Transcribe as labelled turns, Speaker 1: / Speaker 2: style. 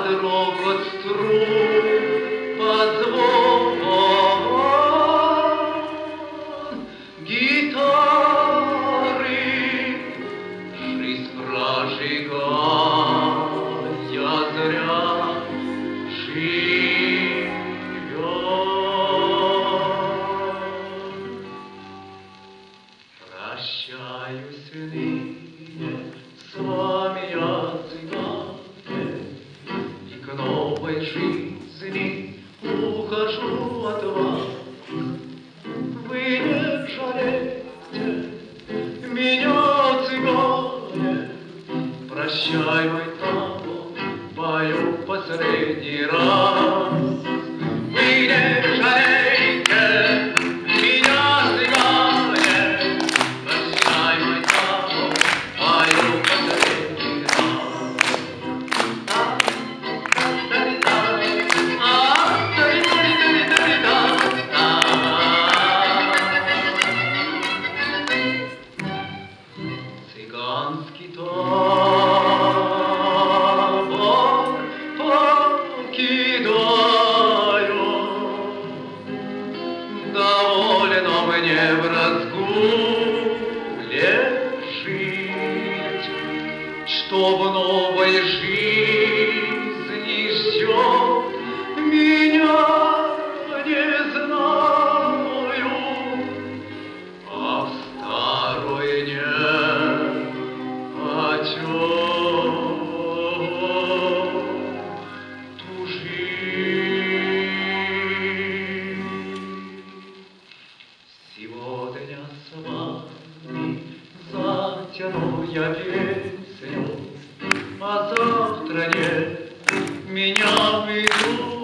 Speaker 1: под рокот струн, под звон гитары, жизнь прожигая зря живет. Прощаюсь ныне с вами, я цыгане, и к новой жизни ухожу от вас. Вы не жалейте меня, цыгане, прощай, мой танго, пою последний раз. Вы не жалейте меня, цыгане, прощай, мой танго, пою последний раз. Цыганский табор покидаю, довольно мне в разгуле жить, что в новой жизни ждет меня, не знаю, а в старой нет. Сегодня с вами затяну я песню, а завтра нет, меня ведут.